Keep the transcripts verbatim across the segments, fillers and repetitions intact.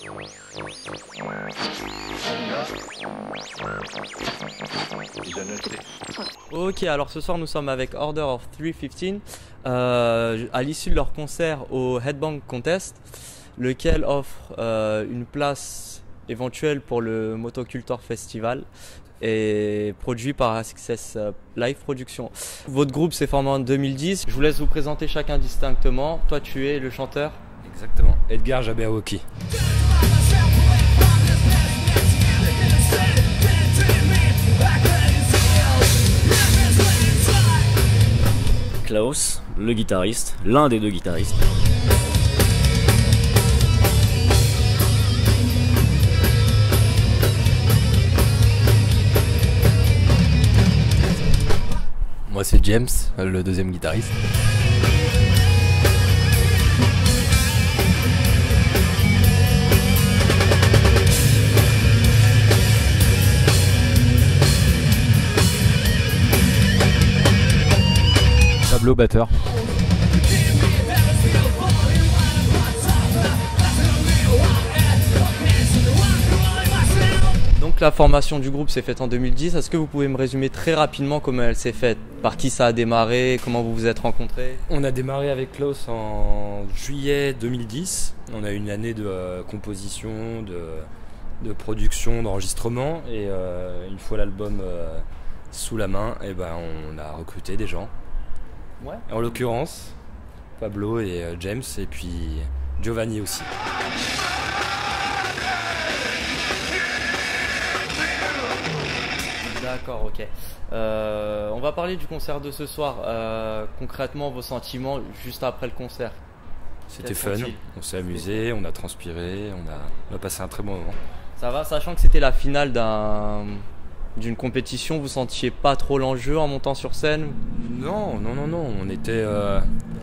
Ok, alors ce soir nous sommes avec Order of three fifteen euh, à l'issue de leur concert au Headbang Contest, lequel offre euh, une place éventuelle pour le Motocultor Festival et produit par Access Live Production. Votre groupe s'est formé en deux mille dix. Je vous laisse vous présenter chacun distinctement. Toi, tu es le chanteur. Exactement. Edgar Jabberwocky. Klaus, le guitariste, l'un des deux guitaristes. Moi c'est James, le deuxième guitariste. Pablo, batteur. Donc la formation du groupe s'est faite en deux mille dix. Est-ce que vous pouvez me résumer très rapidement comment elle s'est faite? Par qui ça a démarré? Comment vous vous êtes rencontrés? On a démarré avec Klaus en juillet deux mille dix. On a eu une année de euh, composition, de, de production, d'enregistrement. Et euh, une fois l'album euh, sous la main, et ben, on a recruté des gens. Ouais. En l'occurrence, Pablo et euh, James, et puis Giovanni aussi. D'accord, ok. Euh, on va parler du concert de ce soir. Euh, concrètement, vos sentiments juste après le concert. C'était fun, on s'est amusé, on a transpiré, on a, on a passé un très bon moment. Ça va, sachant que c'était la finale d'un, d'une compétition, vous sentiez pas trop l'enjeu en montant sur scène? Non, non, non, non, on était, euh,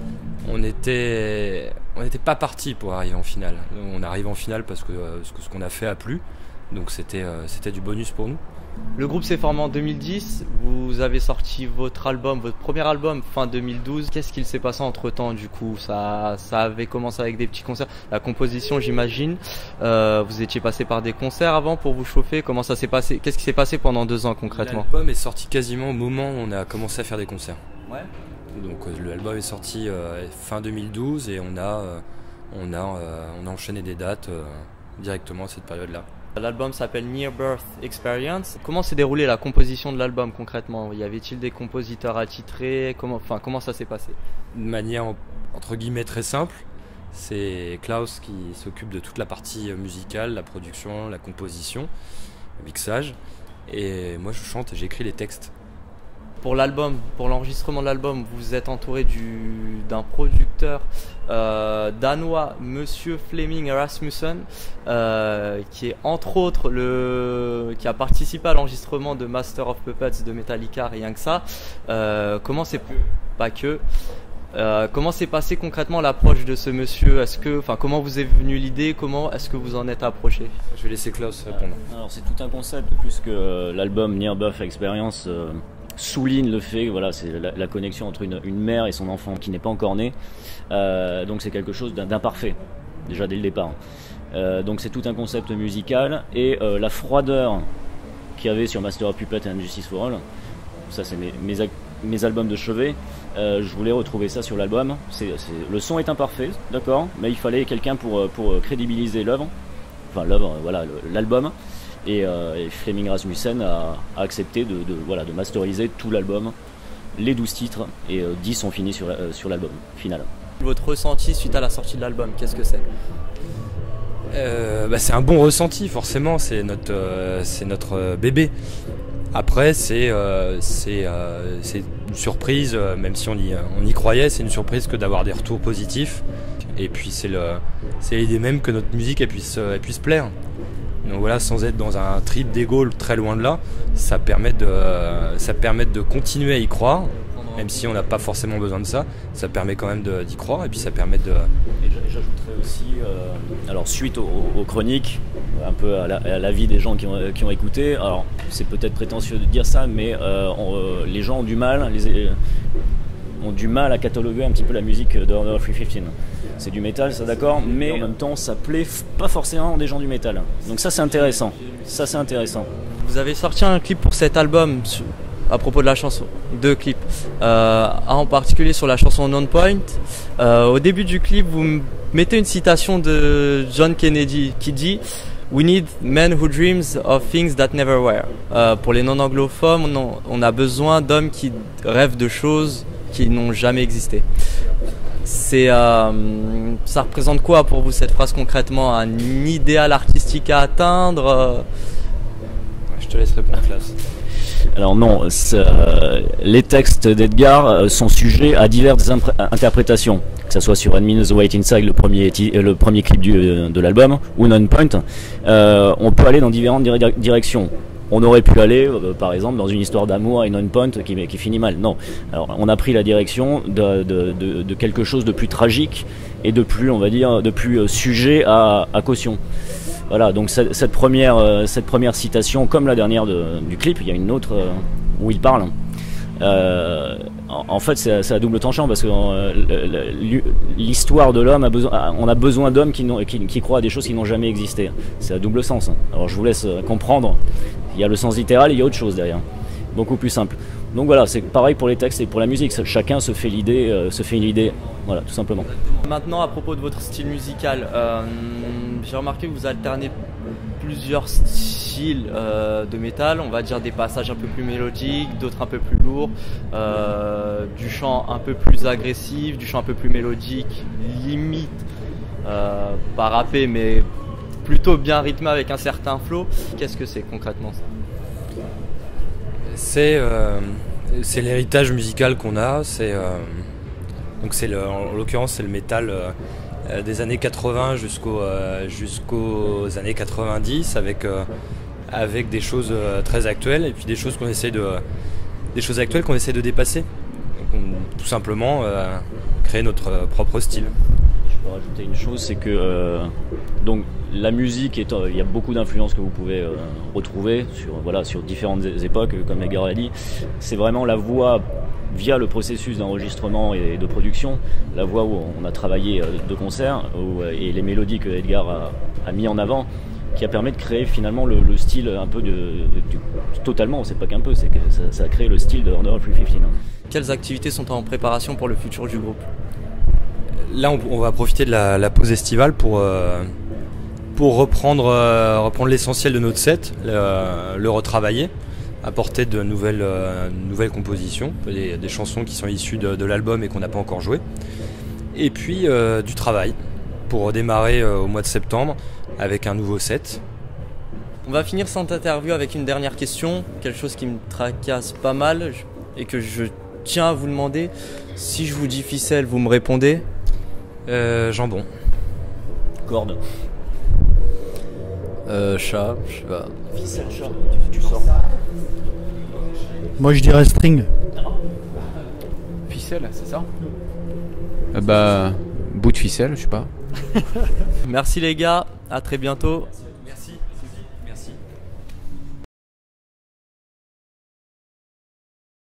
on était, on n'était pas parti pour arriver en finale. On arrive en finale parce que euh, ce qu'on a fait a plu, donc c'était, euh, c'était du bonus pour nous. Le groupe s'est formé en deux mille dix, vous avez sorti votre album, votre premier album fin deux mille douze. Qu'est-ce qu'il s'est passé entre temps du coup? ça, ça avait commencé avec des petits concerts, la composition j'imagine, euh, vous étiez passé par des concerts avant pour vous chauffer, comment ça s'est passé? Qu'est-ce qui s'est passé pendant deux ans concrètement? L'album est sorti quasiment au moment où on a commencé à faire des concerts. Ouais. Donc euh, l'album est sorti euh, fin deux mille douze et on a, euh, on a, euh, on a enchaîné des dates euh, directement à cette période-là. L'album s'appelle Near Birth Experience. Comment s'est déroulée la composition de l'album concrètement? Y avait-il des compositeurs attitrés? Comment, enfin, comment ça s'est passé? De manière entre guillemets très simple, c'est Klaus qui s'occupe de toute la partie musicale, la production, la composition, le mixage. Et moi je chante et j'écris les textes. Pour l'album, pour l'enregistrement de l'album, vous êtes entouré du, d'un producteur euh, danois, Monsieur Flemming Rasmussen, euh, qui est entre autres le, qui a participé à l'enregistrement de Master of Puppets de Metallica, rien que ça. Euh, comment c'est pas que euh, comment s'est passé concrètement l'approche de ce monsieur? Est-ce que, enfin, comment vous est venue l'idée? Comment est-ce que vous en êtes approché? Je vais laisser Klaus répondre. Euh, alors c'est tout un concept puisque euh, l'album Near Birth Experience euh, souligne le fait, voilà, c'est la, la connexion entre une, une mère et son enfant qui n'est pas encore né. Euh, donc c'est quelque chose d'imparfait, déjà dès le départ. Euh, donc c'est tout un concept musical et euh, la froideur qu'il y avait sur Master of Puppets and Justice for All, ça c'est mes, mes, mes albums de chevet, euh, je voulais retrouver ça sur l'album. Le son est imparfait, d'accord, mais il fallait quelqu'un pour, pour crédibiliser l'œuvre, enfin l'œuvre, voilà, l'album. Et, euh, et Flemming Rasmussen a, a accepté de, de, voilà, de masteriser tout l'album, les douze titres, et euh, dix sont finis sur, euh, sur l'album final. Votre ressenti suite à la sortie de l'album, qu'est-ce que c'est? euh, bah, C'est un bon ressenti, forcément, c'est notre, euh, c'est notre bébé. Après, c'est euh, euh, une surprise, euh, même si on y, on y croyait, c'est une surprise que d'avoir des retours positifs. Et puis c'est l'idée même que notre musique elle puisse, elle puisse plaire. Donc voilà, sans être dans un trip d'ego très loin de là, ça permet de, ça permet de continuer à y croire, même si on n'a pas forcément besoin de ça, ça permet quand même d'y croire et puis ça permet de... Et j'ajouterais aussi, euh, alors suite aux, aux chroniques, un peu à la, à la vie des gens qui ont, qui ont écouté, alors c'est peut-être prétentieux de dire ça, mais euh, on, euh, les gens ont du mal, les, ont du mal à cataloguer un petit peu la musique d'Order of three fifteen. c'est du métal, ça d'accord, mais en même temps ça plaît pas forcément des gens du métal. Donc ça c'est intéressant, ça c'est intéressant. Vous avez sorti un clip pour cet album à propos de la chanson, deux clips, euh, un en particulier sur la chanson Non Point. Euh, au début du clip, vous mettez une citation de John Kennedy qui dit We need men who dreams of things that never were. Euh, pour les non-anglophones, on, on a besoin d'hommes qui rêvent de choses qui n'ont jamais existé. C'est, euh, ça représente quoi pour vous cette phrase concrètement? Un idéal artistique à atteindre? euh... Je te laisse répondre, classe. Alors non, euh, les textes d'Edgar sont sujets à diverses interprétations, que ce soit sur Admin The Wait Inside, le premier, le premier clip du, de l'album, ou Non Point. Euh, on peut aller dans différentes directions. On aurait pu aller, euh, par exemple, dans une histoire d'amour et Non Point qui, qui finit mal. Non. Alors, on a pris la direction de, de, de, de quelque chose de plus tragique et de plus, on va dire, de plus sujet à, à caution. Voilà, donc cette, cette, première, euh, cette première citation, comme la dernière de, du clip, il y a une autre euh, où il parle. Euh, en, en fait, c'est à double tranchant parce que euh, l'histoire de l'homme a besoin, on a besoin d'hommes qui, qui, qui croient à des choses qui n'ont jamais existé. C'est à double sens. Alors, je vous laisse comprendre. Il y a le sens littéral et il y a autre chose derrière. Beaucoup plus simple. Donc voilà, c'est pareil pour les textes et pour la musique. Chacun se fait l'idée, euh, se fait une idée. Voilà, tout simplement. Maintenant, à propos de votre style musical, euh, j'ai remarqué que vous alternez plusieurs styles euh, de métal. On va dire des passages un peu plus mélodiques, d'autres un peu plus lourds, euh, du chant un peu plus agressif, du chant un peu plus mélodique, limite euh, pas rappé, mais plutôt bien rythmé avec un certain flow. Qu'est-ce que c'est concrètement ça? C'est euh, c'est l'héritage musical qu'on a. C'est euh, donc c'est le, en l'occurrence c'est le métal euh, des années quatre-vingts jusqu'aux euh, jusqu'aux années quatre-vingt-dix avec euh, avec des choses euh, très actuelles et puis des choses qu'on essaie de des choses actuelles qu'on essaie de dépasser. Donc, on, tout simplement euh, créer notre propre style. Je peux rajouter une chose, c'est que euh, donc la musique, est, euh, il y a beaucoup d'influences que vous pouvez euh, retrouver sur, voilà, sur différentes époques, comme Edgar l'a dit. C'est vraiment la voix, via le processus d'enregistrement et de production, la voix où on a travaillé euh, de concert où, euh, et les mélodies que Edgar a, a mis en avant, qui a permis de créer finalement le, le style un peu de, de, de totalement, c'est pas qu'un peu, c'est que ça, ça a créé le style de Order of three fifteen. Quelles activités sont en préparation pour le futur du groupe? Là, on, on va profiter de la, la pause estivale pour, euh, pour reprendre, euh, reprendre l'essentiel de notre set, le, le retravailler, apporter de nouvelles, euh, nouvelles compositions, des, des chansons qui sont issues de, de l'album et qu'on n'a pas encore joué. Et puis euh, du travail pour redémarrer euh, au mois de septembre avec un nouveau set. On va finir cette interview avec une dernière question, quelque chose qui me tracasse pas mal et que je tiens à vous demander. Si je vous dis ficelle, vous me répondez? Euh, jambon. Corde. Euh, chat, je sais pas. Ficelle, chat, tu, tu sors. Moi je dirais string. Ficelle, c'est ça? euh, Bah, bout de ficelle, je sais pas. Merci les gars, à très bientôt.